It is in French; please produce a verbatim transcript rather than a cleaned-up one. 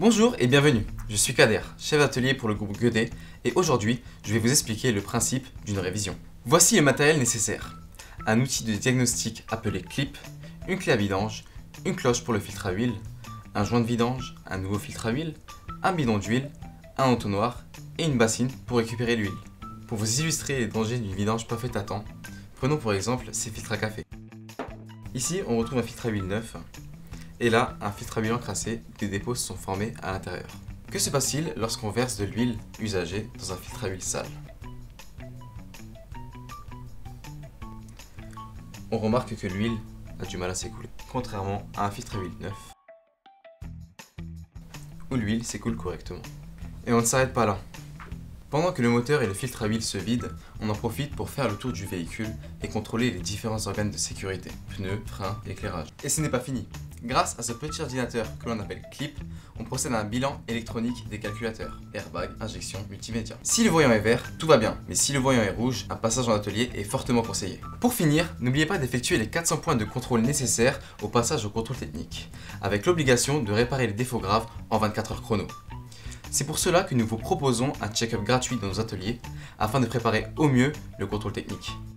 Bonjour et bienvenue, je suis Kader, chef d'atelier pour le groupe Guedet et aujourd'hui je vais vous expliquer le principe d'une révision. Voici le matériel nécessaire. Un outil de diagnostic appelé clip, une clé à vidange, une cloche pour le filtre à huile, un joint de vidange, un nouveau filtre à huile, un bidon d'huile, un entonnoir et une bassine pour récupérer l'huile. Pour vous illustrer les dangers d'une vidange pas faite à temps, prenons pour exemple ces filtres à café. Ici on retrouve un filtre à huile neuf. Et là, un filtre à huile encrassé, des dépôts se sont formés à l'intérieur. Que se passe-t-il lorsqu'on verse de l'huile usagée dans un filtre à huile sale? On remarque que l'huile a du mal à s'écouler, contrairement à un filtre à huile neuf, où l'huile s'écoule correctement. Et on ne s'arrête pas là. Pendant que le moteur et le filtre à huile se vident, on en profite pour faire le tour du véhicule et contrôler les différents organes de sécurité, pneus, freins, éclairage. Et ce n'est pas fini. Grâce à ce petit ordinateur que l'on appelle clip, on procède à un bilan électronique des calculateurs, airbag, injection, multimédia. Si le voyant est vert, tout va bien, mais si le voyant est rouge, un passage en atelier est fortement conseillé. Pour finir, n'oubliez pas d'effectuer les quatre cents points de contrôle nécessaires au passage au contrôle technique, avec l'obligation de réparer les défauts graves en vingt-quatre heures chrono. C'est pour cela que nous vous proposons un check-up gratuit dans nos ateliers, afin de préparer au mieux le contrôle technique.